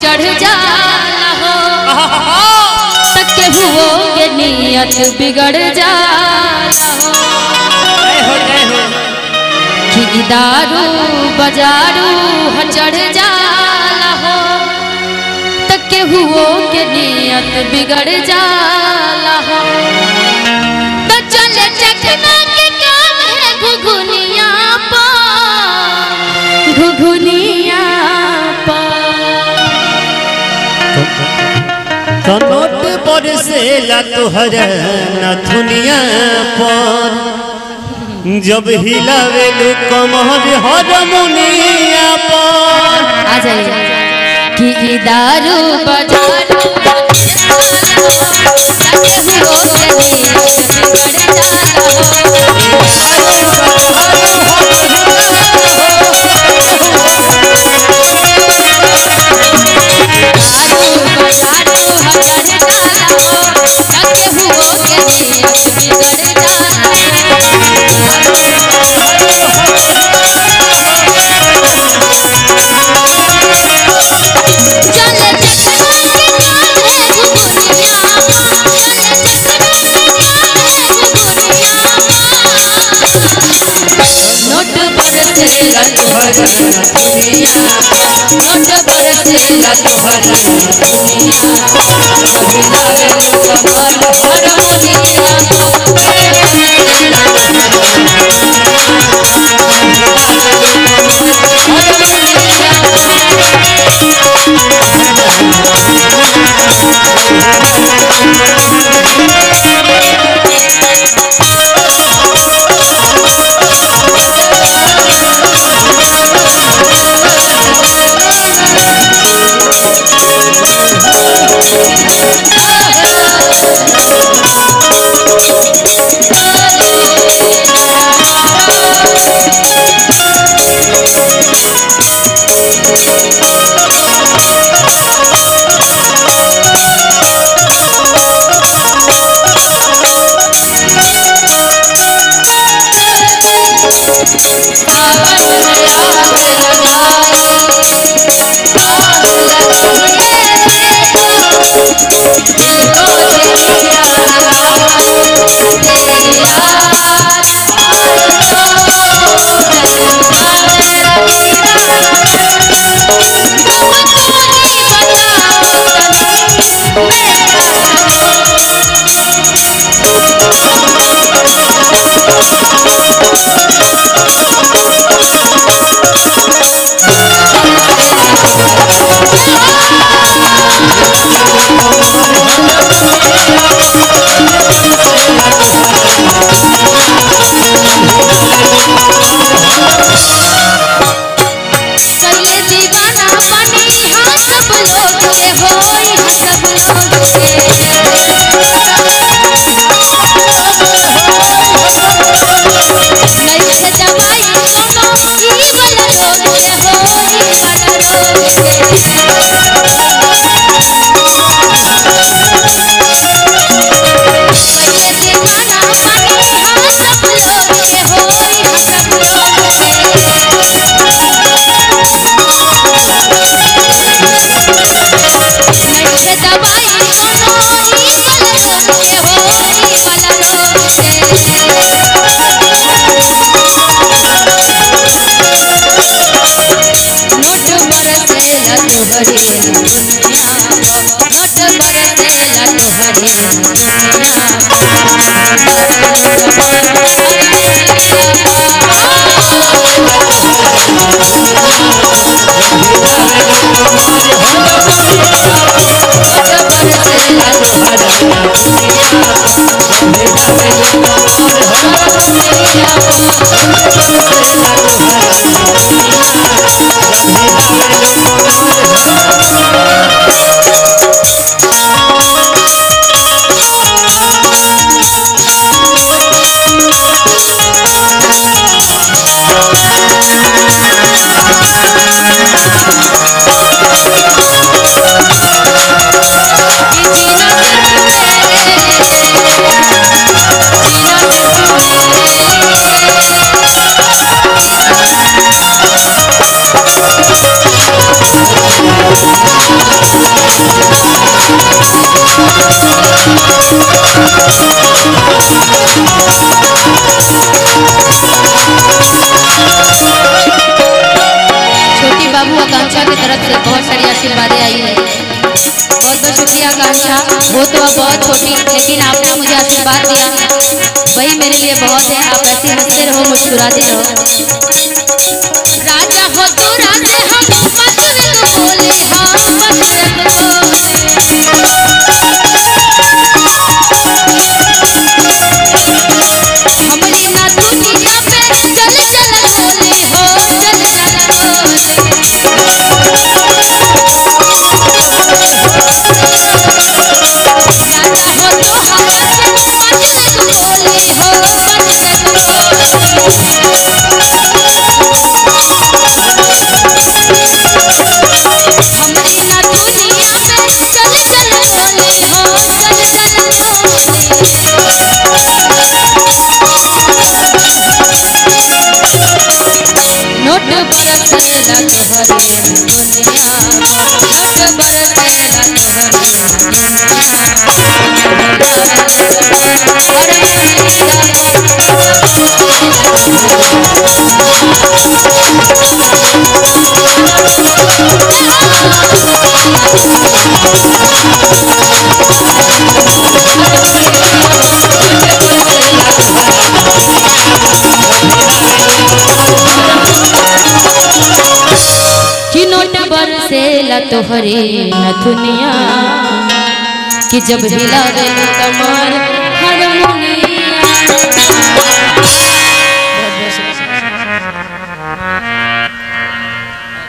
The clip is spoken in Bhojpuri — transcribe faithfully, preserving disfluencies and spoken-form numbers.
चढ़ जाला हो तक हुओ के नियत बिगड़ जाला हो कि दारू बजारू चढ़ जाला हो तक हुओ के नियत बिगड़ जाला हो तो चले चखना के काम है घुघुनिया पा घुघुनिया पा तो नोट पर से ला तुहर नथुनिया पर जब हिलावेलू कमर हारमोनिया पर आ जाइए कि दारू बजारू छोटी बाबू आकांक्षा की तरफ से बहुत सारी आशीर्वादें आई है। बहुत बहुत शुक्रिया आकांक्षा। वो तो अब बहुत छोटी, लेकिन आपने मुझे आशीर्वाद दिया वही मेरे लिए बहुत है। आप ऐसे हंसते रहो, मुस्कुराते रहो। राजा हो तू राजे हम मत बोले हम मत हमारी ना दुनिया पे चल चल बोले हो चल चल बोले। राजा हो तो हमारे मत बोले हो हमारी ना दुनिया पे चल चल बोले हो चल चल नोट बरसेला तोहरे दुनिया नोट बरसेला कि नोट बरसेला तोहरे नथुनिया कि जब हिलावे कमर हारमोनिया।